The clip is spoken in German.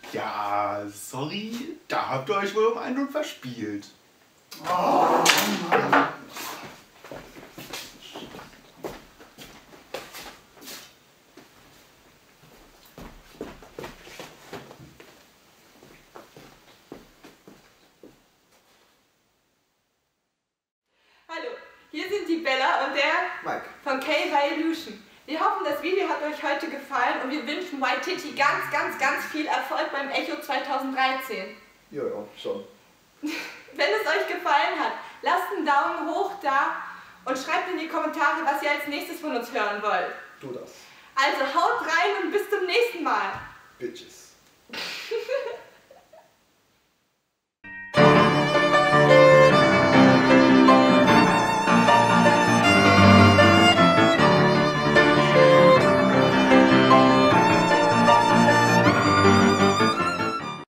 Ja, sorry, da habt ihr euch wohl um einen verspielt. Oh, Mann. Hallo, hier sind die Bella und der Mike von K-Violution. Wir hoffen, das Video hat euch heute gefallen und wir wünschen White Titty ganz viel Erfolg beim Echo 2013. Ja, schon. Wenn es euch gefallen hat, lasst einen Daumen hoch da und schreibt in die Kommentare, was ihr als nächstes von uns hören wollt. Tu das. Also haut rein und bis zum nächsten Mal. Bitches.